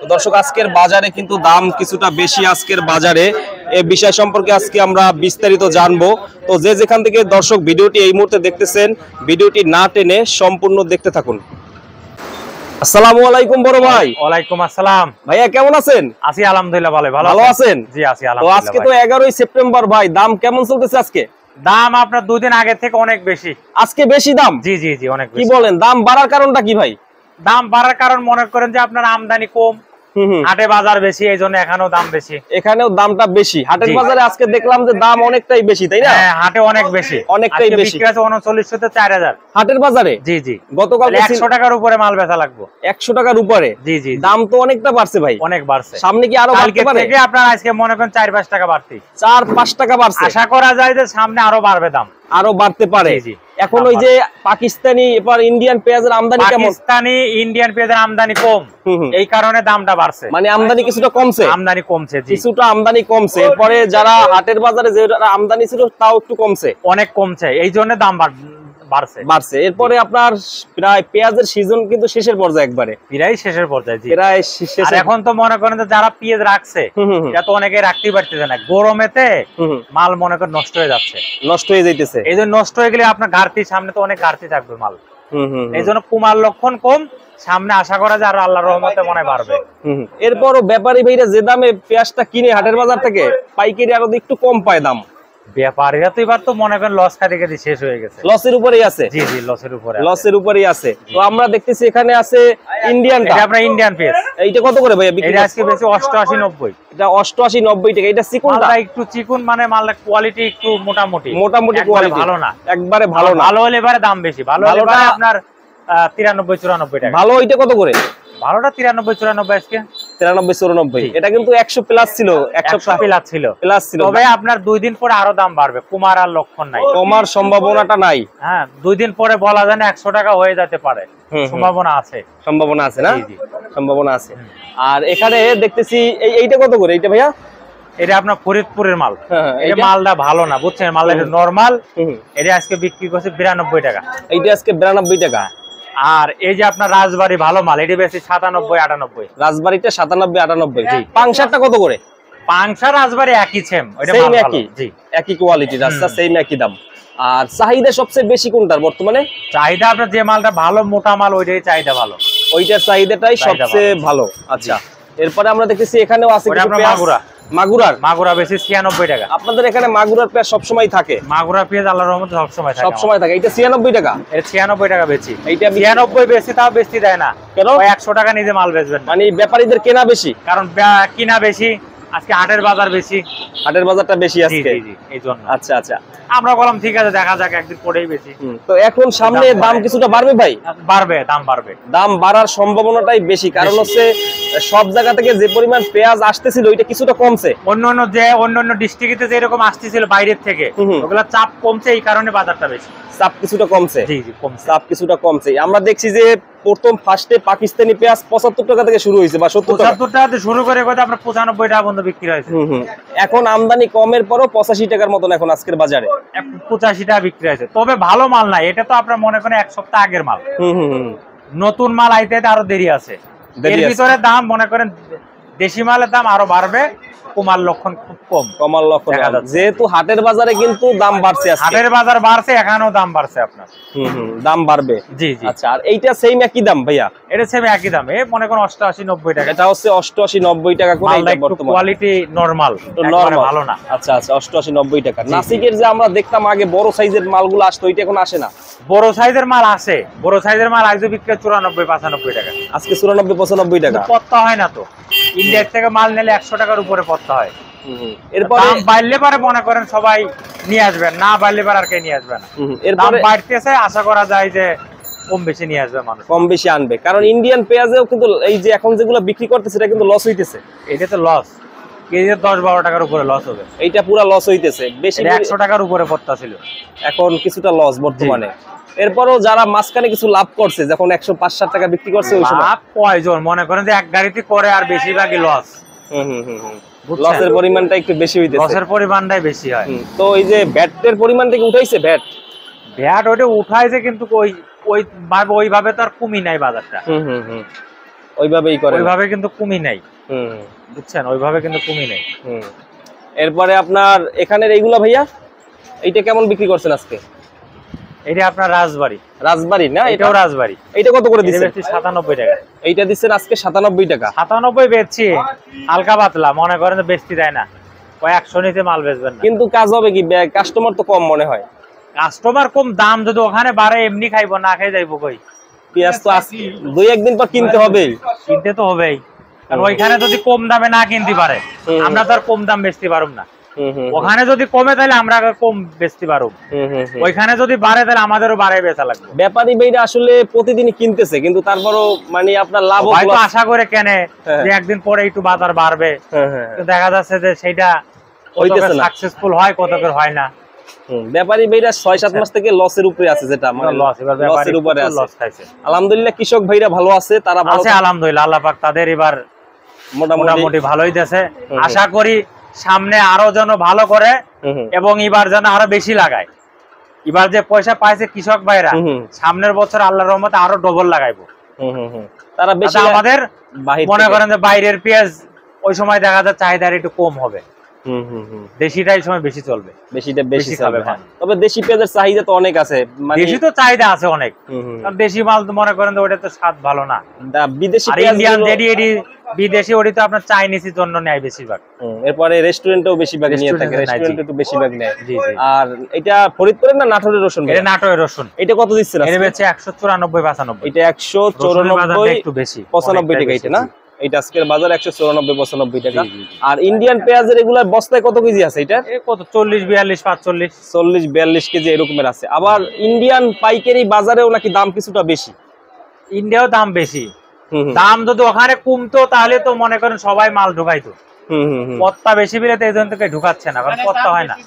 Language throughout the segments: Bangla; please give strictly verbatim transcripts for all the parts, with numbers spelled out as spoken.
দর্শক আজকের বাজারে কিন্তু দাম কিছুটা বেশি আজকের বাজারে, এই বিষয় সম্পর্কে আজকে আমরা বিস্তারিত জানবো। তো যে যেখান থেকে দর্শক ভিডিওটি এই মুহূর্তে দেখতেছেন, ভিডিওটি না টেনে সম্পূর্ণ দেখতে থাকুন। আসসালামু আলাইকুম বড় ভাই। ওয়ালাইকুম আসসালাম ভাইয়া, কেমন আছেন? আছি আলহামদুলিল্লাহ, ভালো ভালো ভালো আছেন? জি আছি আলহামদুলিল্লাহ। তো আজকে তো এগারোই সেপ্টেম্বর ভাই, দাম কেমন চলতেছে আজকে? দাম আপনার দুই দিন আগে থেকে অনেক বেশি। আজকে বেশি দাম? জি জি জি অনেক বেশি। কি বলেন, দাম বাড়ার কারণটা কি ভাই? দাম বাড়ার কারণ মনে করেন যে আপনার আমদানি কম, হাটে বাজার বেশি, এই জন্য এখানেও দাম বেশি। এখানেও দামটা বেশি। হাটের বাজারে আজকে দেখলাম যে দাম অনেকটাই বেশি, তাই না? হ্যাঁ, হাটে অনেক বেশি, অনেকটাই বেশি। বিক্রি আছে উনচল্লিশ থেকে চার হাজার হাটের বাজারে। জি জি, গতকাল একশো টাকার উপরে মাল বেচা লাগবে। একশো টাকার উপরে? জি জি, দাম তো অনেকটা বাড়ছে ভাই। অনেক বাড়ছে। সামনে কি আরো বাড়তে পারে? থেকে আপনার আজকে মনে করেন চার পাঁচ টাকা বাড়তি, চার পাঁচ টাকা বাড়ছে। আশা করা যায় যে সামনে আরো বাড়বে দাম, আরো বাড়তে পারে। এখন ওই যে পাকিস্তানি এবার ইন্ডিয়ান পেঁয়াজের আমদানি কেমন? পাকিস্তানি ইন্ডিয়ান পেঁয়াজের আমদানি কম, এই কারণে দামটা বাড়ছে। মানে আমদানি কিছুটা কমছে? আমদানি কমছে, কিছুটা আমদানি কমছে। এরপরে যারা হাটের বাজারে যে আমদানি ছিল তাও একটু কমছে, অনেক কমছে, এই জন্য দাম বাড়ছে বাড়ছে এরপরে আপনার প্রায় পেঁয়াজের সিজন কিন্তু শেষের পর্যায়ে, একবারে প্রায় শেষের পর্যায়ে। প্রায় শেষ। আর এখন তো মনে করেন যে যারা পেঁয়াজ রাখছে এটা তো অনেকে রাখতেই পারতেছে না, গরমেতে মাল মনে করেন নষ্ট হয়ে যাচ্ছে, নষ্ট হয়ে যাইতেছে। এই জন্য নষ্ট হয়ে গেলে আপনার ঘাটতি, সামনে তো অনেক ঘাটতি থাকবে মাল, এই জন্য কুমার লক্ষণ কম, সামনে আশা করা যায় আর আল্লাহর রহমতে মনে বাড়বে। এরপরও ব্যাপারী ভাইরা যে দামে পেঁয়াজটা কিনে হাটের বাজার থেকে, পাইকারি আরো একটু কম পায় দাম। ব্যাপারীরা তো এবার তো মনে করেন লস খাতে খাতে শেষ হয়ে গেছে, লসের উপরেই আছে। জি জি, লসের উপরে, লসের উপরেই আছে। তো আমরা দেখতেছি এখানে আছে ইন্ডিয়ান, এটা আপনার ইন্ডিয়ান পেঁয়াজ। এইটা কত করে ভাইয়া বিক্রি? এটা আজকে বেশি অষ্টআশি নব্বই। এটা অষ্টআশি নব্বই টাকা। এটা চিকনটা একটু চিকন, মানে মালের কোয়ালিটি একটু মোটামুটি, মোটামুটি কোয়ালিটি ভালো না, একবারে ভালো না। ভালো হলে এবারে দাম বেশি, ভালো হলে এবারে আপনার তিরানব্বই চুরানব্বই টাকা। ভালো ওইটা কত করে? ভালোটা তিরানব্বই চুরানব্বই, আজকে তিরানব্বই চুরানব্বই। এটা কিন্তু একশো প্লাস ছিল, একশো প্লাস ছিল প্লাস ছিল। তবে আপনার দুই দিন পরে আরো দাম বাড়বে, কুমার আর লক্ষণ নাই, কমার সম্ভাবনাটা নাই। হ্যাঁ, দুই দিন পরে বলা যায় না, একশো টাকা হয়ে যেতে পারে, সম্ভাবনা আছে, সম্ভাবনা আছে না? সম্ভাবনা আছে। আর এখানে দেখতেছি এইটা কত করে এইটা ভাইয়া? এটা আপনার ফরিদপুরের মাল, এই মালটা ভালো না, বুঝছেন, মালটা নরমাল। এটা আজকে বিক্রি করছে বিরানব্বই টাকা। এইটা আজকে বিরানব্বই টাকা। আর এই যে আপনার রাজবাড়ি ভালো মাল, এটি বেশি সাতানব্বই আটানব্বই। রাজবাড়িটা সাতানব্বই আটানব্বই। পাংশারটা কত করে? পাংশার রাজবাড়ি একই সেম, ওইটা একই, জি একই কোয়ালিটি, রাস্তা সেম, একই দাম। আর চাহিদা সবচেয়ে বেশি কোনটার বর্তমানে? চাহিদা আপনার যে মালটা ভালো, মোটা মাল, ওইটাই চাহিদা ভালো, ওইটার চাহিদাটাই সবচেয়ে ভালো। আচ্ছা, এরপরে আমরা দেখতেছি এখানেও আছে মাগুরা। মাগুরার মাগুরা বেশি ছিয়ানব্বই টাকা। আপনাদের এখানে মাগুরার পেঁয়াজ সবসময় থাকে? মাগুরা পেঁয়াজ আল্লাহর রহমতে সবসময় থাকে, সবসময় থাকে। এটা ছিয়ানব্বই টাকা। এটা ছিয়ানব্বই টাকা বেচি। এইটা ছিয়ানব্বই বেশি, তাও বেশি দেয় না কেন? একশো টাকা নিজে মাল বেচবেন, মানে ব্যাপারীদের কেনা বেশি, কারণ কিনা বেশি, আজকে হাটের বাজার বেশি, হাটের বাজারটা বেশি আজকে, এই জন্য। আচ্ছা আচ্ছা, আমরা বললাম ঠিক আছে, দেখা যাক, একদিন পরেই বেশি। তো এখন সামনে দাম কিছুটা বাড়বে ভাই? বাড়বে, দাম বাড়বে, দাম বাড়ার সম্ভাবনাটাই বেশি, কারণ হচ্ছে সব জায়গা থেকে যে পরিমাণ পেঁয়াজ আসতেছিল ওইটা কিছুটা কমছে। অন্যান্য যে অন্যান্য ডিস্ট্রিক্টে যেরকম আসতেছিল বাইরের থেকে, ওগুলা চাপ কমছে, এই কারণে বাজারটা বেশি, চাপ কিছুটা কমছে। জি জি, কমছে, চাপ কিছুটা কমছে। আমরা দেখছি যে প্রথম ফার্স্টে পাকিস্তানি পেঁয়াজ পঁচাত্তর টাকা থেকে শুরু হয়েছে, বা সত্তর টাকা থেকে শুরু করে আপনার পঁচানব্বই টাকা পর্যন্ত বিক্রি হয়েছে। এখন আমদানি কমের পরও পঁচাশি টাকার মতন এখন আজকের বাজারে পঁচাশি টাকা বিক্রি হয়েছে। তবে ভালো মাল নাই, এটা তো আপনার মনে করেন এক সপ্তাহ আগের মাল, নতুন মাল আইতে আরো দেরি আছে। এর ভিতরে দাম মনে করেন দেশি মালের দাম আরো বাড়বে, কুমার লক্ষণ খুব কম, কমার লক্ষণ। যেহেতু হাটের বাজারে কিন্তু দাম বাড়ছে, হাটের বাজার বাড়ছে, এখানেও দাম বাড়ছে আপনার, দাম বাড়বে। জি জি। আচ্ছা, আর এইটা সেম একই দাম ভাইয়া? এটা সেম একই দাম, এই মনে করেন অষ্টআশি নব্বই টাকা। এটা হচ্ছে অষ্টআশি নব্বই টাকা করে, কোয়ালিটি নরমাল, নরমাল, ভালো না। আচ্ছা আচ্ছা, অষ্টআশি নব্বই টাকা। নাসিকের যে আমরা দেখতাম আগে বড় সাইজের মালগুলো আসতো, ওইটা এখন আসে না? বড় সাইজের মাল আসে, বড় সাইজের মাল আজকে বিক্রি চুরানব্বই পঁচানব্বই টাকা, আজকে চুরানব্বই পঁচানব্বই টাকা। পত্তা হয় না তো, ইন্ডিয়া থেকে মাল নিলে একশো টাকার উপরে পত্তা হয়। এরপর দাম বাড়লে পারে মনে করেন সবাই নিয়ে আসবেন, না বাড়লে পারে আর কে নিয়ে আসবে না। দাম বাড়তেছে, আশা করা যায় যে কম বেশি নিয়ে আসবে মানুষ, কম বেশি আনবে, কারণ ইন্ডিয়ান পেঁয়াজেও কিন্তু এই যে এখন যেগুলো বিক্রি করতেছে এটা কিন্তু লস হইতেছে। এটা তো লস, কেজি দশ বারো টাকার উপরে লস হবে, এইটা পুরো লস হইতেছে। বেশি একশো টাকার উপরে পত্তা ছিল, এখন কিছুটা লস বর্তমানে। এরপরও যারা মাঝখানে কিছু লাভ করছে, যখন একশো পাঁচ ষাট টাকা বিক্রি করছে, ওই সময় লাভ কয়জন মনে করেন যে এক গাড়িতে করে, আর বেশিরভাগই লস। হুম হুম হুম, লসের পরিমাণটা একটু বেশি হইতেছে, লসের পরিমাণটাই বেশি হয়। তো এই যে ভ্যাটের পরিমাণ থেকে উঠাইছে, ভ্যাট ভ্যাট ওইটা উঠাইছে, কিন্তু ওই ওই ভাবে ওইভাবে তো আর কমই নাই বাজারটা। ওইভাবেই করে, ওইভাবে কিন্তু কুমি নাই, হুম বুঝছেন, ওইভাবে কিন্তু কুমি নাই। হুম। এরপরে আপনার এখানের এইগুলা ভাইয়া, এইটা কেমন বিক্রি করছেন আজকে? এটা আপনার রাজবাড়ি, রাজবাড়ি না, এটাও রাজবাড়ি। এইটা কত করে দিচ্ছেন? সাতানব্বই টাকা। এইটা দিচ্ছেন আজকে সাতানব্বই টাকা। সাতানব্বই বেচছি, হালকা পাতলা, মনে করেন বেচতে দেয় না, একশো নিতে মাল বেচবেন না। কিন্তু কাজ হবে কি, কাস্টমার তো কম মনে হয়। কাস্টমার কম, দাম যদি ওখানে বাড়ে এমনি খাইবো, না খেয়ে যাইবো কই? পেঁয়াজ তো আজকে দুই একদিন পর কিনতে হবেই, কিনতে তো হবেই, কারণ ওইখানে যদি কম দামে না কিনতে পারে, আমরা তো আর কম দাম বেচতে পারুম না। ওখানে যদি কমে তাহলে আমরা কম বেচতে পারব, ওইখানে যদি বাড়ে তাহলে আমাদেরও বাড়ে বেচা লাগবে। ব্যাপারী ভাইরা আসলে প্রতিদিনই কিনতেছে, কিন্তু তারপরও মানে আপনার লাভ হয়তো আশা করে কেনে যে একদিন পরে একটু বাজার বাড়বে, দেখা যাচ্ছে যে সেটা হইতেছে না, সাকসেসফুল হয়, কতকের হয় না। ব্যাপারী ভাইরা ছয় সাত মাস থেকে লসের উপরে আছে, যেটা মানে লস, এবার লসের উপরে আছে। লস খাইছে। আলহামদুলিল্লাহ কৃষক ভাইরা ভালো আছে, তারা ভালো আছে আলহামদুলিল্লাহ, আল্লাহ পাক তাদের এবার মোটামুটি ভালোই দেছে। আশা করি সামনে আরো যেন ভালো করে এবং এবার যেন আরো বেশি লাগায়। এবার যে পয়সা পাইছে কৃষক ভাইরা, সামনের বছর আল্লাহর রহমতে আরো ডবল লাগাইবো। তারা বেশি, আমাদের মনে করেন যে বাইরের পেঁয়াজ ওই সময় দেখা যায় চাহিদা একটু কম হবে, দেশিটাই সময় বেশি চলবে, দেশিটা বেশি চলবে। তবে দেশি পেঁয়াজের চাহিদা তো অনেক আছে, দেশি তো চাহিদা আছে অনেক, কারণ দেশি মাল তো মনে করেন ওটা তো স্বাদ ভালো না। বিদেশি ইন্ডিয়ান যেটি এটি বিদেশি, ওটি তো আপনার চাইনিজের জন্য নেয় বেশিরভাগ। এরপরে রেস্টুরেন্টেও বেশিরভাগ নিয়ে থাকে, রেস্টুরেন্টে একটু বেশিরভাগ নেয়। আর এটা ফরিদপুরের না নাটোরের রসুন? এটা নাটোরের রসুন। এটা কত দিচ্ছেন? এটা বেচে একশো চুরানব্বই পঁচানব্বই। এটা একশো চুরানব্বই একটু বেশি, পঁচানব্বই টাকা এটা না? এটা আজকের বাজার একশো চুরানব্বই পঁচানব্বই টাকা। আর ইন্ডিয়ান পেঁয়াজের এগুলার বস্তায় কত কেজি আছে? এটা কত চল্লিশ বিয়াল্লিশ পাঁচচল্লিশ চল্লিশ বিয়াল্লিশ কেজি এরকমের আছে। আবার ইন্ডিয়ান পাইকারি বাজারেও নাকি দাম কিছুটা বেশি। ইন্ডিয়াও দাম বেশি, দাম যদি ওখানে কমতো তাহলে তো মনে করেন সবাই মাল ঢুকাইতো। পত্তা বেশি বিলে তো এই জন্য থেকে ঢুকাচ্ছে না, কারণ পত্তা হয় না।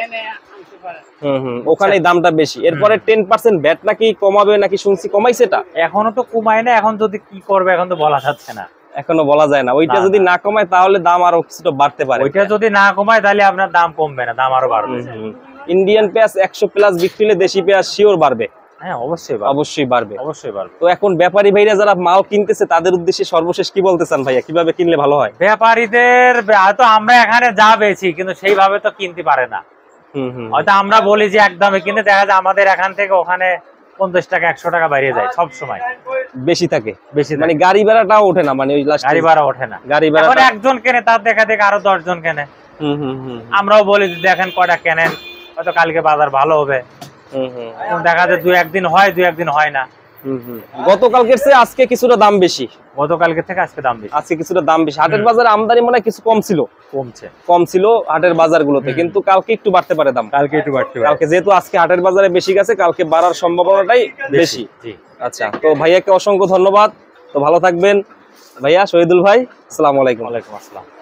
ওখানে দামটা বেশি। এরপরে টেন পার্সেন্ট ভ্যাট নাকি কমাবে, নাকি শুনছি কমাইছে? এটা এখনো তো কমায় না, এখন যদি কি করবে এখন তো বলা যাচ্ছে না, এখনো বলা যায় না। ওইটা যদি না কমায় তাহলে দাম আরো কিছুটা বাড়তে পারে। ওইটা যদি না কমায় তাহলে আপনার দাম কমবে না, দাম আরো বাড়বে। ইন্ডিয়ান পেঁয়াজ একশো প্লাস বিক্রি হলে দেশি পেঁয়াজ শিওর বাড়বে। হ্যাঁ অবশ্যই অবশ্যই বাড়বে, অবশ্যই বাড়বে। তো এখন ব্যাপারী ভাইরা যারা মাল কিনতেছে তাদের উদ্দেশ্যে সর্বশেষ কি বলতে চান ভাইয়া, কিভাবে কিনলে ভালো হয়? ব্যাপারীদের হয়তো আমরা এখানে যা বেচি কিন্তু সেইভাবে তো কিনতে পারে না। হয়তো আমরা বলি যে একদমে, কিন্তু দেখা যায় আমাদের এখান থেকে ওখানে পঞ্চাশ টাকা একশো টাকা বাইরে যায়, সব সময় বেশি থাকে, বেশি মানে গাড়ি ভাড়াটাও ওঠে না, মানে ওই গাড়ি ভাড়া ওঠে না। গাড়ি ভাড়া একজন কেনে, তার দেখা দেখে আরো দশ জন কেনে। আমরাও বলি দেখেন কয়টা কেনেন, হয়তো কালকে বাজার ভালো হবে। দেখা যায় দুই একদিন হয়, দুই একদিন হয় না। গতকালকের চেয়ে আজকে কিছুটা দাম বেশি, গতকালকে থেকে আজকে দাম বেশি, আজকে কিছুটা দাম বেশি। হাটের বাজারে আমদানি মনে হয় কিছু কম ছিল, কমছে কম ছিল হাটের বাজারগুলোতে, কিন্তু কালকে একটু বাড়তে পারে দাম। কালকে একটু বাড়তে পারে, কালকে যেহেতু আজকে হাটের বাজারে বেশি গেছে, কালকে বাড়ার সম্ভাবনাটাই বেশি। আচ্ছা, তো ভাইয়াকে অসংখ্য ধন্যবাদ, তো ভালো থাকবেন ভাইয়া। শহীদুল ভাই, আসসালামু আলাইকুম। ওয়ালাইকুম আসসালাম।